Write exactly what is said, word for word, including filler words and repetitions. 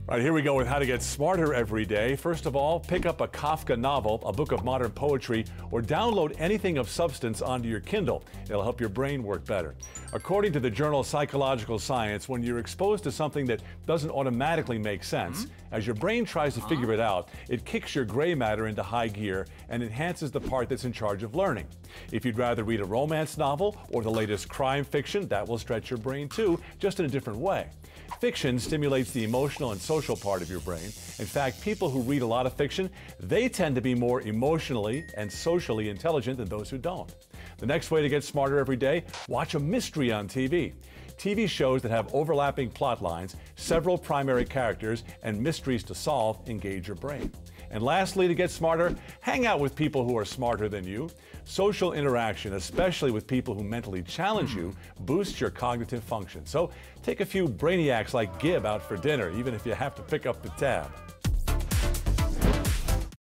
All right, here we go with how to get smarter every day. First of all, pick up a Kafka novel, a book of modern poetry, or download anything of substance onto your Kindle. It'll help your brain work better. According to the journal Psychological Science, when you're exposed to something that doesn't automatically make sense, mm-hmm. as your brain tries to figure it out, it kicks your gray matter into high gear and enhances the part that's in charge of learning. If you'd rather read a romance novel or the latest crime fiction, that will stretch your brain too, just in a different way. Fiction stimulates the emotional and social part of your brain. In fact, people who read a lot of fiction, they tend to be more emotionally and socially intelligent than those who don't. The next way to get smarter every day, watch a mystery on T V. T V shows that have overlapping plot lines, several primary characters, and mysteries to solve engage your brain. And lastly, to get smarter, hang out with people who are smarter than you. Social interaction, especially with people who mentally challenge you, boosts your cognitive function. So take a few brainiacs like Gib out for dinner, even if you have to pick up the tab.